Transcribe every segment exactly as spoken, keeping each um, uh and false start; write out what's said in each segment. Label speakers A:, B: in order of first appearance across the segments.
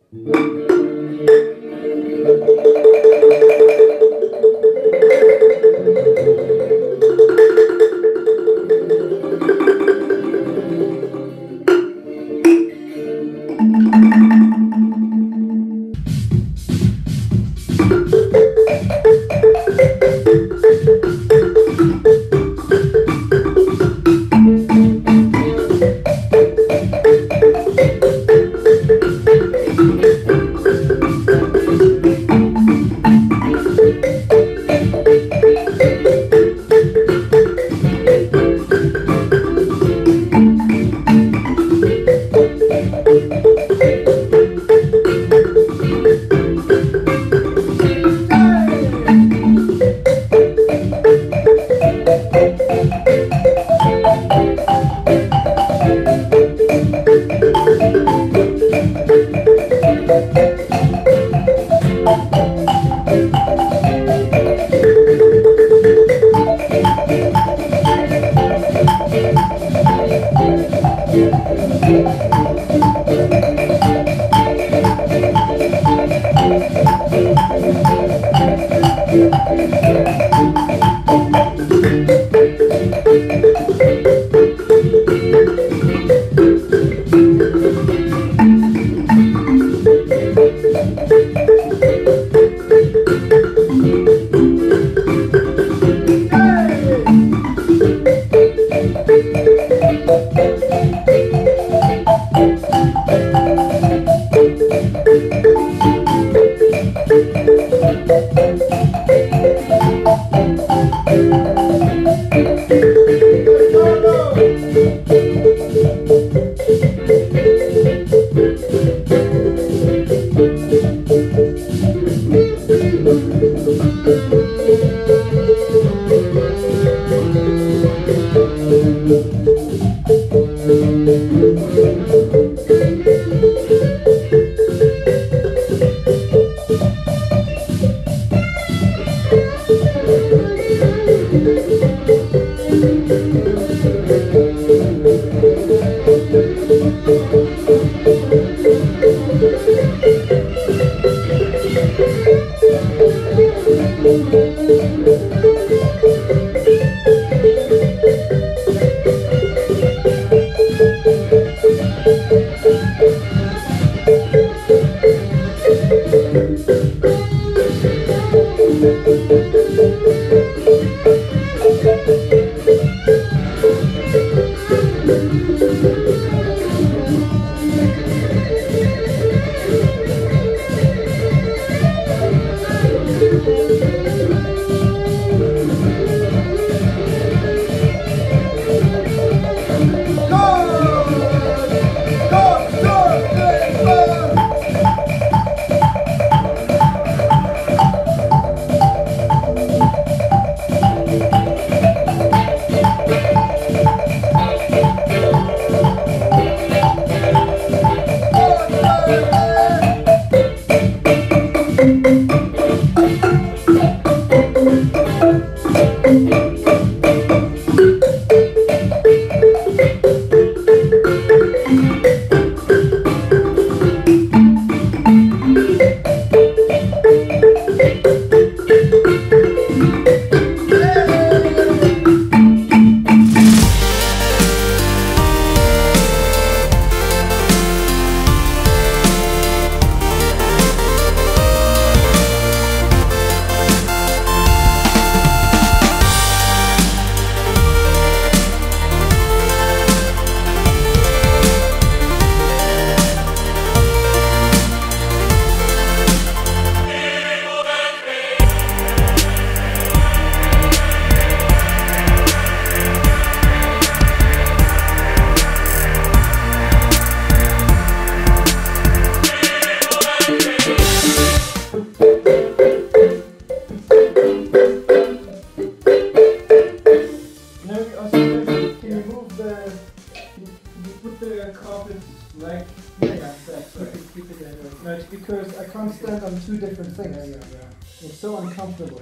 A: No, it's because I can't stand on two different things.
B: Yeah, yeah, yeah.
A: It's so uncomfortable.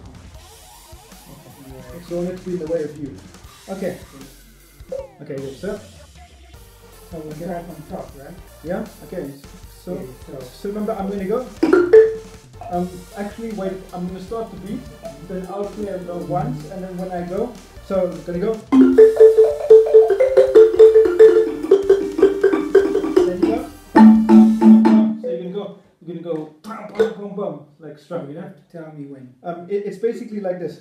B: Okay. Yeah.
A: So I want it to be in the way of you. Okay. Okay, good. So,
B: So we grab on top, right?
A: yeah, okay. So So,
B: Okay, so
A: so remember, I'm gonna go. Um, actually, wait. I'm gonna start the beat. Then I'll play it once, and then when I go, so I'm gonna go. Then you go. So you're gonna go. You're gonna go. Bum, bum, bum, bum, like strum, you know.
B: tell me when.
A: Um, it, it's basically like this.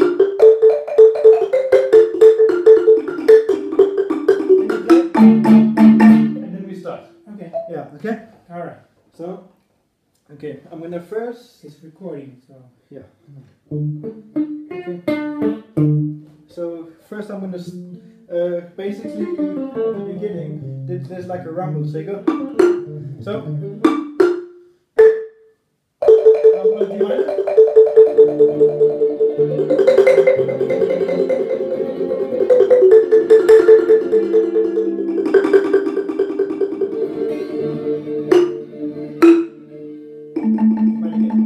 A: And then we start.
B: Okay.
A: Yeah. Okay.
B: All right.
A: So, okay. I'm gonna first.
B: It's recording, so.
A: Yeah. Okay. So first I'm gonna s- uh, basically at the beginning th- there's like a rumble. So you go. So I'm gonna do mine. Mine again.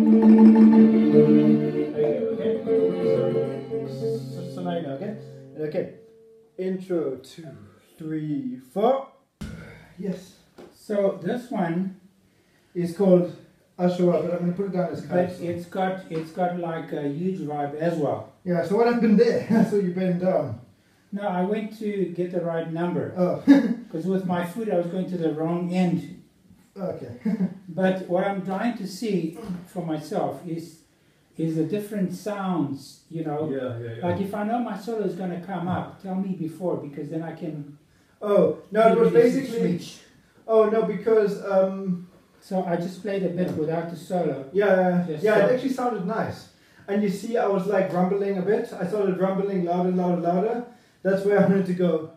A: There you go, okay? So, so, so now you know, okay? Okay. Intro, two, three, four. Yes.
B: So this one,
A: It's called Ashura, but I'm going to put it down as
B: but
A: Kairos.
B: it's got it's got like a huge vibe as well.
A: Yeah, so what happened there? So you bent down.
B: No, I went to get the right number
A: Oh,
B: because with my foot I was going to the wrong end.
A: okay.
B: But what I'm trying to see for myself is is the different sounds. You know,
A: Yeah, yeah,
B: like if I know my solo is going to come up, tell me before because then I can.
A: Oh, no, it was
B: maybe
A: basically.
B: switch.
A: Oh, no, because. um.
B: So I just played a bit without the solo.
A: Yeah,
B: Yes,
A: yeah,
B: so-
A: it actually sounded nice. And you see, I was like rumbling a bit. I started rumbling louder, louder, louder. That's where I wanted to go.